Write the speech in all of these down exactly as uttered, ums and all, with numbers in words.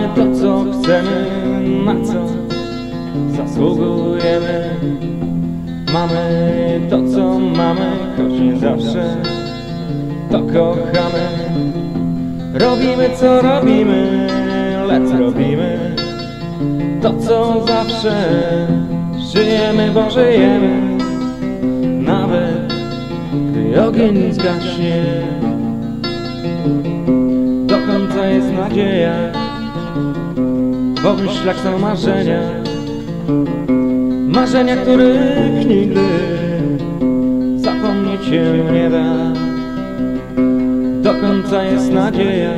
to, co chcemy, na co zasługujemy. Mamy to, co mamy, choć nie zawsze to kochamy. Robimy, co robimy, lecz robimy to, co zawsze. Żyjemy, bo żyjemy, nawet gdy ogień zgaśnie. Do końca jest nadzieja, bo w myślach są marzenia. Marzenia, których nigdy zapomnieć się nie da. Do końca jest nadzieja,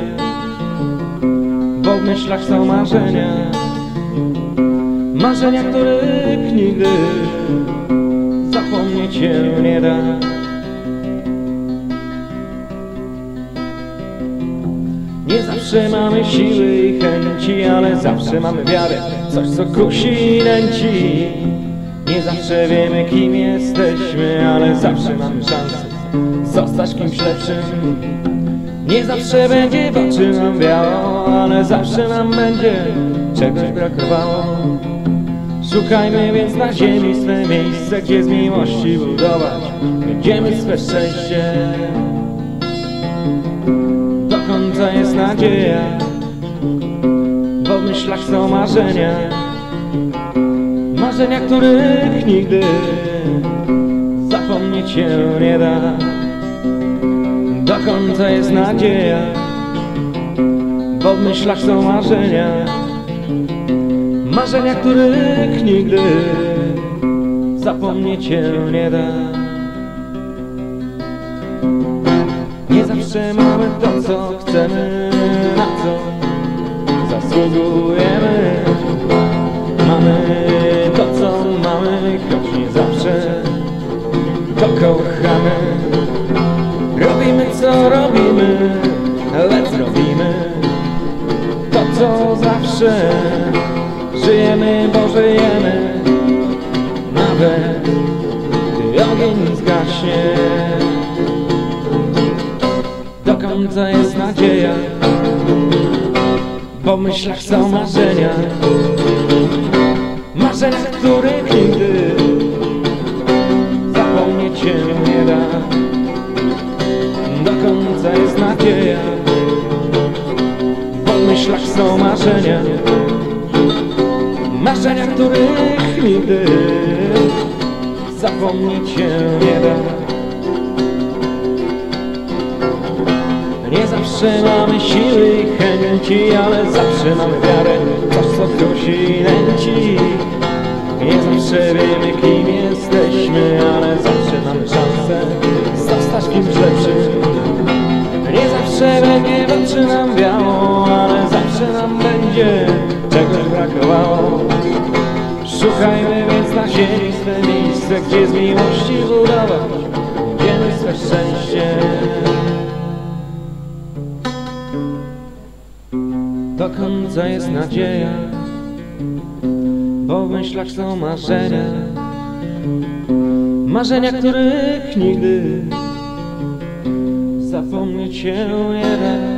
bo w myślach są marzenia. Marzenia, których nigdy zapomnieć się nie da. Nie zawsze mamy siły i chęci, ale zawsze mamy wiarę, coś co kusi i nęci. Nie zawsze wiemy, kim jesteśmy, ale zawsze mamy szansę zostać kimś lepszym. Nie zawsze będzie w oczy nam biało, ale zawsze nam będzie czegoś brakowało. Szukajmy więc na ziemi swe miejsce, gdzie z miłości budować będziemy swe szczęście. Do końca jest nadzieja, bo w myślach są marzenia. Marzenia, których nigdy zapomnieć się nie da. Do końca jest nadzieja, bo w myślach są marzenia. Marzenia, których nigdy zapomnieć się nie da. Nie zawsze mamy to, co chcemy, na co zasługujemy. Mamy to, co mamy, choć nie zawsze to kochamy. Robimy, co robimy, lecz robimy to, co zawsze. Żyjemy, bo żyjemy, nawet gdy ogień zgaśnie. Do końca jest nadzieja, bo w myślach są marzenia. Marzenia, których nigdy zapomnieć się nie da. Do końca jest nadzieja, bo w myślach są marzenia. Marzenia, których nigdy zapomnieć się nie da. Nie zawsze mamy siły i chęci, ale zawsze mamy wiarę, coś co kusi i nęci. Nie zawsze wiemy, kim jesteśmy, ale zawsze mamy szansę zostać kimś lepszym. Nie zawsze będzie w oczy nam biało, ale zawsze nam będzie czegoś brakowało. Szukajmy więc na ziemi swe miejsce, gdzie z miłości budować będziemy swe szczęście. Do końca jest nadzieja, bo w myślach są marzenia. Marzenia, których nigdy zapomnieć się nie da.